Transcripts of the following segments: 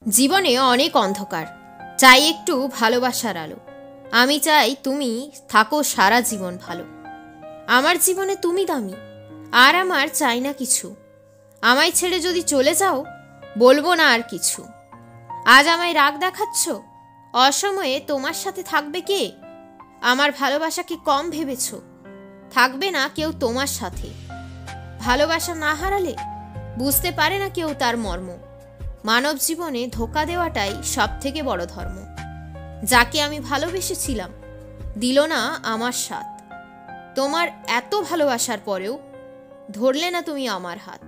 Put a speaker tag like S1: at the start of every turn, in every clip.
S1: জীবনে অনেক অন্ধকার, চাই একটু ভালোবাসার আলো। আমি চাই তুমি থাকো সারা জীবন ভালো। আমার জীবনে তুমি দামি, আর আমার চাই না কিছু। আমায় ছেড়ে যদি চলে যাও, বলবো না আর কিছু। আজ আমায় রাগ দেখাচ্ছ, অসময়ে তোমার সাথে থাকবে কে? আমার ভালোবাসাকে কম ভেবেছ, থাকবে না কেউ তোমার সাথে। ভালোবাসা না হারালে বুঝতে পারে না কেউ তার মর্ম। মানব জীবনে ধোঁকা দেওয়াটাই সব থেকে বড় ধর্ম। যাকে আমি ভালোবেসেছিলাম দিল না আমার সাথ। তোমার এত ভালোবাসার পরেও ধরলে না তুমি আমার হাত।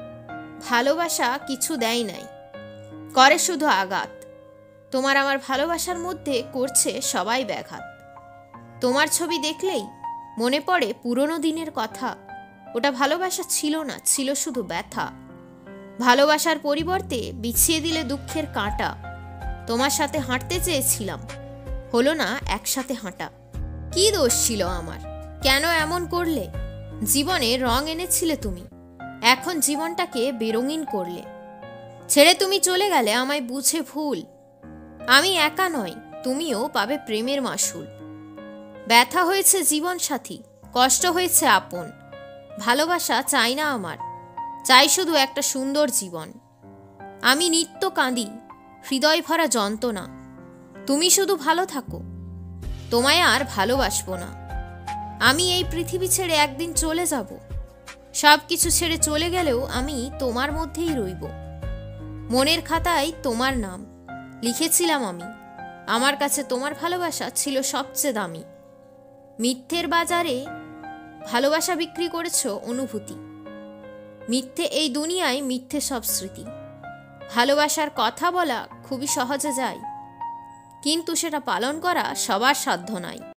S1: ভালোবাসা কিছু দেয় নাই, করে শুধু আঘাত। তোমার আমার ভালোবাসার মধ্যে করছে সবাই ব্যাঘাত। তোমার ছবি দেখলেই মনে পড়ে পুরনো দিনের কথা। ওটা ভালোবাসা ছিল না, ছিল শুধু ব্যথা। ভালোবাসার পরিবর্তে বিছিয়ে দিলে দুঃখের কাঁটা। তোমার সাথে হাঁটতে চেয়েছিলাম, হলো না একসাথে হাঁটা। কি দোষ ছিল আমার, কেন এমন করলে? জীবনে রং এনেছিলে তুমি, এখন জীবনটাকে বেরঙিন করলে। ছেড়ে তুমি চলে গেলে আমায় বুঝে ভুল। আমি একা নয়, তুমিও পাবে প্রেমের মাসুল। ব্যথা হয়েছে জীবন সাথী, কষ্ট হয়েছে আপন। ভালোবাসা চাই না আমার, চাই শুধু একটা সুন্দর জীবন। আমি নিত্য কাঁদি, হৃদয় ভরা যন্ত্রণা। তুমি শুধু ভালো থাকো, তোমায় আর ভালোবাসবো না। আমি এই পৃথিবী ছেড়ে একদিন চলে যাব। সব কিছু ছেড়ে চলে গেলেও আমি তোমার মধ্যেই রইব। মনের খাতায় তোমার নাম লিখেছিলাম আমি। আমার কাছে তোমার ভালোবাসা ছিল সবচেয়ে দামি। মিথ্যের বাজারে ভালোবাসা বিক্রি করেছ অনুভূতি। মিথ্যে এই দুনিয়ায়, মিথ্যে সব স্মৃতি। ভালোবাসার কথা বলা খুবই সহজে যায়, কিন্তু সেটা পালন করা সবার সাধ্য নয়।